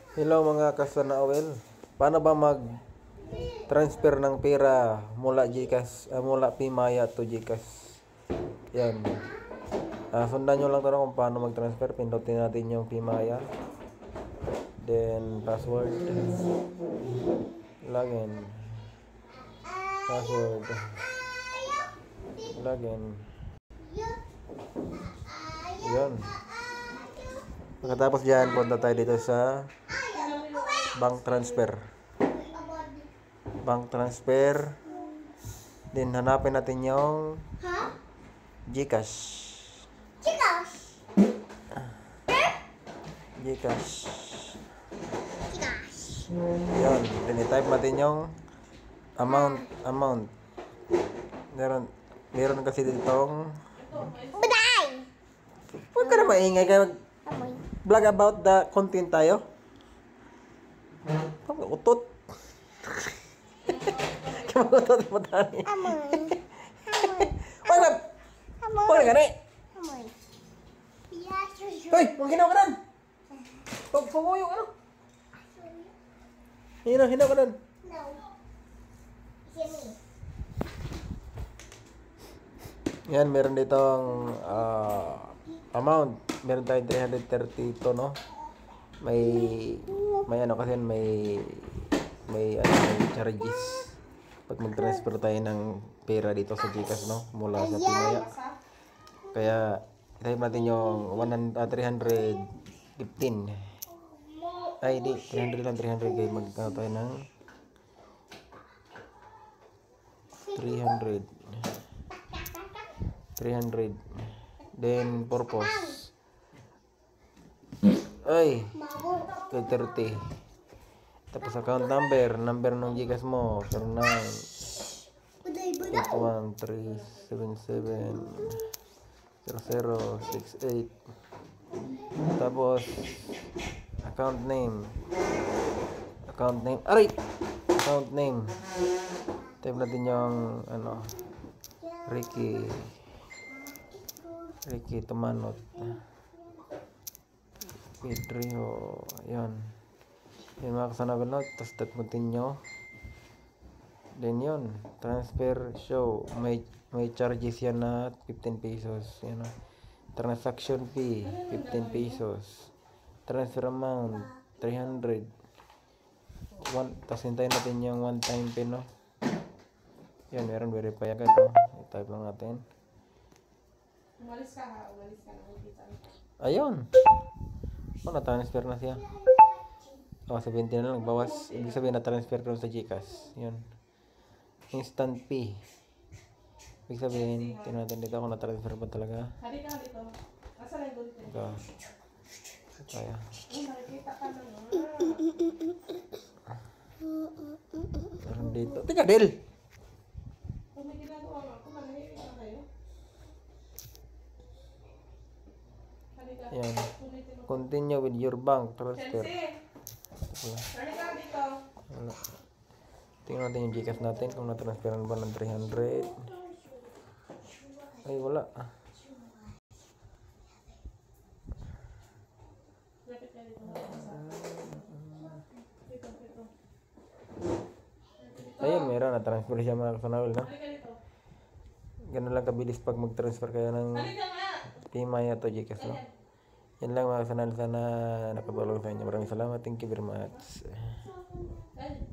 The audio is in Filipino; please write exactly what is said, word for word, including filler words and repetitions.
Hello mga kasanawel. Paano ba mag-transfer ng pera mula GCash, uh, mula Pimaya to GCash? Yan. Uh, sundan nyo lang ito kung paano mag-transfer. Pindutin natin yung Pimaya. Then password. Login. Password. Login. Yan. Pagkatapos dyan, punta tayo dito sa bank transfer. Bank transfer. Then hanapin natin yung GCash. GCash. GCash. GCash. Yan. Then i-type natin yung amount. Amount. Meron, meron kasi ditong Baday. huwag ka na maingay ka mag Amoy. vlog about the content tayo. Pag-utot. Kamagutot mo tayo. Amoy. Huwag na. Amoy. Huwag na gani. Amoy. Yes. Hoy, huwag hinaw ka nan. Huwag panguyo ano. Hinaw, hinaw ka nan. No. Sini. Yan, meron ditong uh, amount. Meron tayong three hundred thirty-two, no? May, may ano kasi, may, may, ano, may charges. Pag mag-transfer tayo ng pera dito sa GCash, no? Mula sa Pimaya. Kaya, type natin yung one hundred, uh, three hundred fifteen. Ay, di, three hundred lang, three hundred. Kaya magkano tayo ng three hundred. three hundred. Then purpose. Ay, kay thirty. Tapos account number, number ng GCash mo, zero nine Baday, baday. eight one three seven seven zero zero six eight. Tapos account name. Account name. Aray! Account name. Type natin yung ano, Ricky. Ricky Tumanot. Pedro. Ayan. Yan mga kasanabal, no? Tapos tap continue. Then yun. Transfer show. May, may charges yan na fifteen pesos. Yan, no? Transaction fee fifteen pesos. Transfer amount three hundred. One, tapos hintayin natin yung one time pin, no? Yan, meron verify agad, no? I-type lang natin. Umalis ka ha, umalis ka na. Ayun. Oh, na-transfer na siya. Oh, seventy na lang. Bawas. Ibig sabihin na-transfer ko sa GCash. Yun. Instant pay. Ibig sabihin, tingnan natin dito kung na-transfer ba talaga. Halika ka dito. Asa lang dito? Ito. Kaya. Oh, nakikita ka na nga. Meron dito. Tika, Del! Kung may ginagawa nga ako, manahimik na kayo. Halika. Yan. Ulitin mo. Continue with your bank transfer. Chelsea! Halika ka dito. Wala. Tingnan natin yung GCash natin kung na-transferan ba ng three hundred. Ay, wala. Ah. Lapit ka dito. Dito, dito. Ayun, meron. Na-transfer siya mga kasanawal, no? Halika dito. Ganun lang kabilis pag mag-transfer kayo ng Halika nga! Pimaya to GCash, no? Yan lang mga kasanawal. Sana nakatulong sa inyo. Maraming salamat. Thank you very much. Ay.